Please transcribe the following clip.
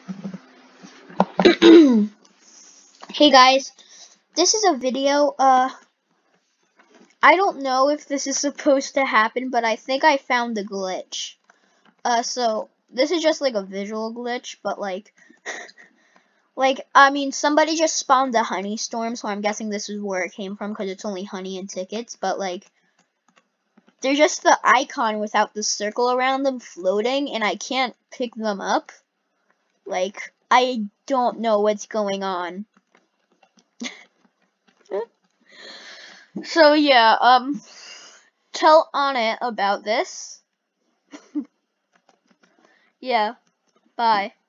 Hey guys, this is a video. I don't know if this is supposed to happen, but I think I found the glitch. So this is just like a visual glitch, but I mean, somebody just spawned a honey storm, so I'm guessing this is where it came from because it's only honey and tickets. But they're just the icon without the circle around them floating, and I can't pick them up. I don't know what's going on. So yeah, tell Annette about this. Yeah, bye.